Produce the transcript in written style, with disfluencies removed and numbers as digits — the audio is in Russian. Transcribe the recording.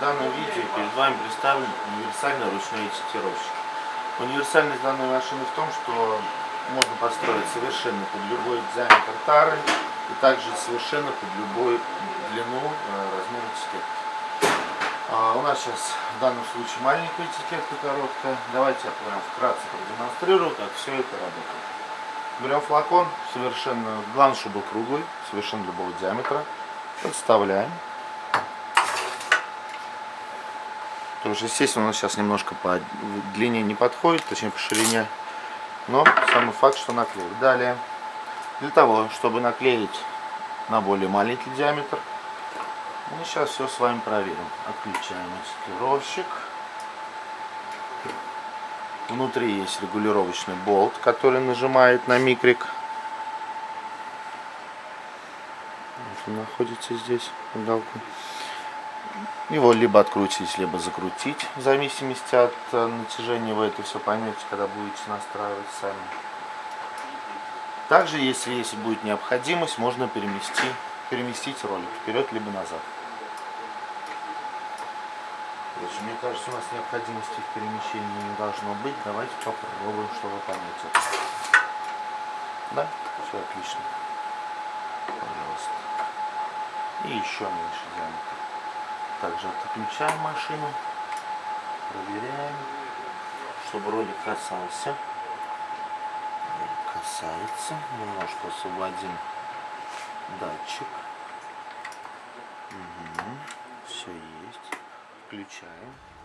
данном видео перед вами представлен универсальный ручной тестировщик. Универсальность данной машины в том, что можно построить совершенно под любой диаметр тары и также совершенно под любую длину размера этикетки. У нас сейчас в данном случае маленькая этикетка, короткая. Давайте я прям вкратце продемонстрирую, как все это работает. Берем флакон, совершенно, главное, чтобы был круглый, совершенно любого диаметра. Подставляем. Тоже, естественно, у нас сейчас немножко по длине не подходит, точнее по ширине. Но самый факт, что наклеим. Далее, для того, чтобы наклеить на более маленький диаметр, мы сейчас все с вами проверим. Отключаем тестировщик. Внутри есть регулировочный болт, который нажимает на микрик. Он находится здесь, галка. Его либо открутить, либо закрутить, в зависимости от натяжения. Вы это все поймете, когда будете настраивать сами. Также, если будет необходимость, можно переместить ролик вперед либо назад. Короче, мне кажется, у нас необходимости в перемещении не должно быть. Давайте попробуем, чтобы понять это. Да? Все отлично. Пожалуйста. И еще меньше диаметр. Также отключаем машину. Проверяем, чтобы ролик касался. Касается. Немножко освободим датчик. Угу. Все есть. Включаем.